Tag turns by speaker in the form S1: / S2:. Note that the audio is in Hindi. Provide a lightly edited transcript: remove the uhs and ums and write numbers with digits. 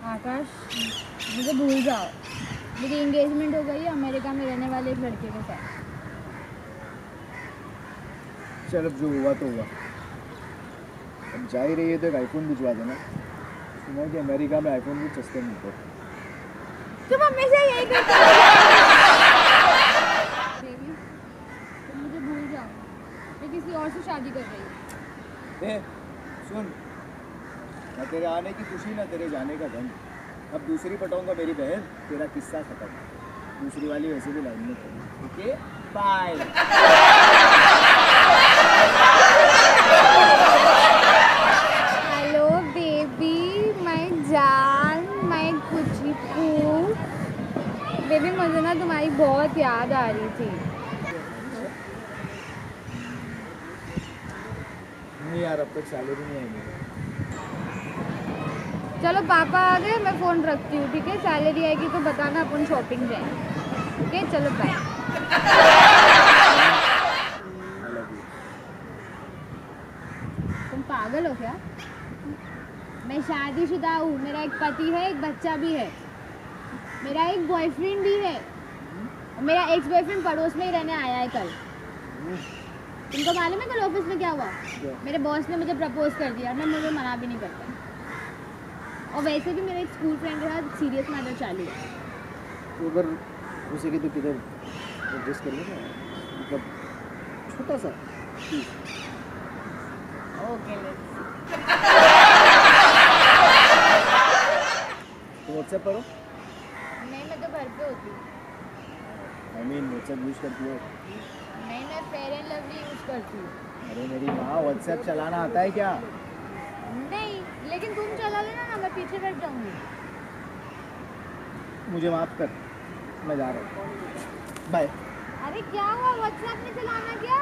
S1: आकाश, मुझे भूल जाओ, मेरी एंगेजमेंट हो गई है अमेरिका में रहने वाले एक लड़के के साथ।
S2: चल अब जो हुआ तो हुआ, अब जा ही रही है तो एक आईफोन भिजवा देना। सुना कि अमेरिका में आईफोन भी सस्ते मिलते हैं।
S1: तुम हमेशा यही करते हो। बेबी, तुम मुझे भूल जाओ, मैं किसी और से शादी कर रही हूँ।
S2: सुन, ना तेरे आने की खुशी ना तेरे जाने का गम। अब दूसरी पटाऊंगा मेरी बहन, तेरा किस्सा खत्म। दूसरी वाली वैसे भी लाइन में खड़ी। Okay bye.
S1: हेलो बेबी, मैं जान, मैं खुशबू। बेबी, मुझे ना तुम्हारी बहुत याद आ रही थी।
S2: नहीं यार, अब तक सैलरी नहीं आई मेरी।
S1: चलो पापा आ गए, मैं फ़ोन रखती हूँ, ठीक है? सैलरी आएगी तो बताना, अपन शॉपिंग जाएंगे। ओके, चलो बाय। तुम पागल हो क्या? मैं शादीशुदा हूँ, मेरा एक पति है, एक बच्चा भी है, मेरा एक बॉयफ्रेंड भी है, और मेरा एक्स बॉयफ्रेंड पड़ोस में ही रहने आया है कल। तुमको मालूम है कल ऑफिस में क्या हुआ? मेरे बॉस ने मुझे प्रपोज कर दिया, मैं मुझे मना भी नहीं करता। और वैसे भी मेरा एक स्कूल फ्रेंड के साथ सीरियस मैटर चालू है।
S2: तो अगर उसे की तो किधर एडजस्ट करिए ना, मतलब छोटा सा।
S1: ओके,
S2: तो व्हाट्सएप करो।
S1: नहीं, मैं तो घर पे होती हूँ।
S2: आई मीन व्हाट्सएप यूज़ करती हो?
S1: नहीं, मैं फेयर एंड लवली यूज़ करती हूँ।
S2: अरे मेरी माँ, व्हाट्सएप चलाना आता है क्या?
S1: नहीं, लेकिन तुम चला लेना ना, मैं पीछे बैठ जाऊँगी।
S2: मुझे माफ़ कर, मैं जा रहा हूँ, बाय।
S1: अरे क्या हुआ, व्हाट्सएप नहीं चलाना क्या?